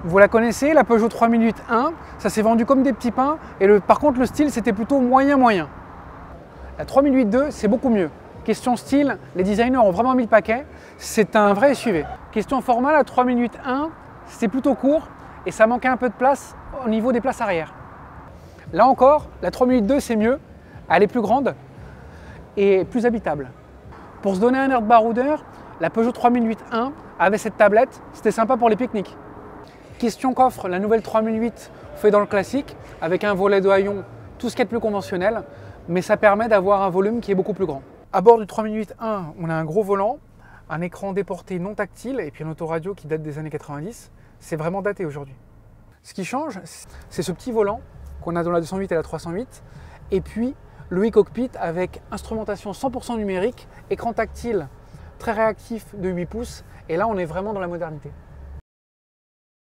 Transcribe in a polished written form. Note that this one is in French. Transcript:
Vous la connaissez, la Peugeot 3008-1, ça s'est vendu comme des petits pains, et par contre le style c'était plutôt moyen-moyen. La 3008-2, c'est beaucoup mieux. Question style, les designers ont vraiment mis le paquet, c'est un vrai SUV. Question format, la 3008-1, c'est plutôt court, et ça manquait un peu de place au niveau des places arrière. Là encore, la 3008-2 c'est mieux, elle est plus grande et plus habitable. Pour se donner un air de baroudeur, la Peugeot 3008-1 avait cette tablette, c'était sympa pour les pique-niques. Question coffre, la nouvelle 3008 fait dans le classique, avec un volet de haillons, tout ce qui est plus conventionnel, mais ça permet d'avoir un volume qui est beaucoup plus grand. À bord du 3008-1, on a un gros volant, un écran déporté non tactile et puis un autoradio qui date des années 90. C'est vraiment daté aujourd'hui. Ce qui change, c'est ce petit volant qu'on a dans la 208 et la 308, et puis le e-cockpit avec instrumentation 100% numérique, écran tactile très réactif de 8 pouces, et là on est vraiment dans la modernité.